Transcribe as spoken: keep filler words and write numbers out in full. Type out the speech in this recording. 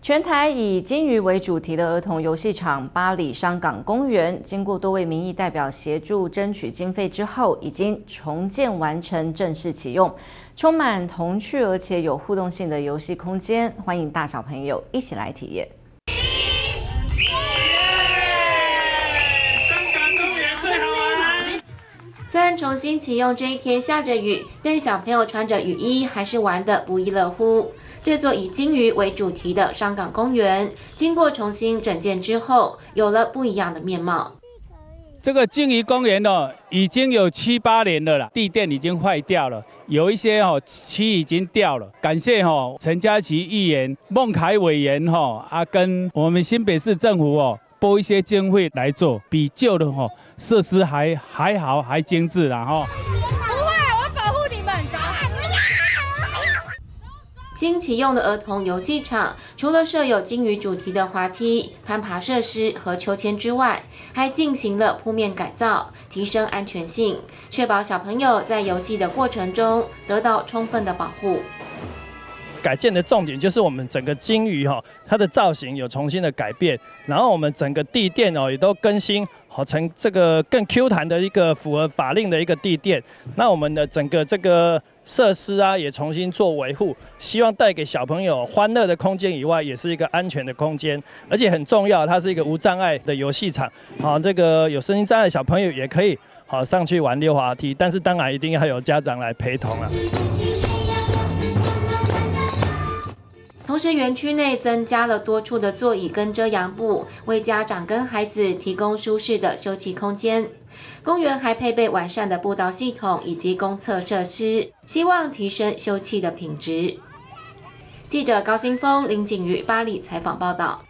全台以金鱼为主题的儿童游戏场八里商港公园，经过多位民意代表协助争取经费之后，已经重建完成，正式启用，充满童趣而且有互动性的游戏空间，欢迎大小朋友一起来体验。 虽然重新启用这一天下着雨，但小朋友穿着雨衣还是玩得不亦乐乎。这座以金鱼为主题的商港公园，经过重新整建之后，有了不一样的面貌。 这个金鱼公园呢，已经有七八年了啦，地垫已经坏掉了，有一些哦漆已经掉了。感谢哦陈嘉琪议员、孟凯委员哈啊，跟我们新北市政府哦。 拨一些经费来做，比旧的哈设施还还好，还精致啦哈。 不会，我保护你们，走。 新启用的儿童游戏场，除了设有金鱼主题的滑梯、攀爬设施和秋千之外，还进行了铺面改造，提升安全性，确保小朋友在游戏的过程中得到充分的保护。 改建的重点就是我们整个金鱼哈，它的造型有重新的改变，然后我们整个地垫哦也都更新好成这个更 Q 弹的一个符合法令的一个地垫。那我们的整个这个设施啊也重新做维护，希望带给小朋友欢乐的空间以外，也是一个安全的空间，而且很重要，它是一个无障碍的游戏场。好，这个有身心障碍的小朋友也可以好上去玩溜滑梯，但是当然一定要有家长来陪同啊。 同时，园区内增加了多处的座椅跟遮阳布，为家长跟孩子提供舒适的休憩空间。公园还配备完善的步道系统以及公厕设施，希望提升休憩的品质。记者高新峰、林景瑜巴黎采访报道。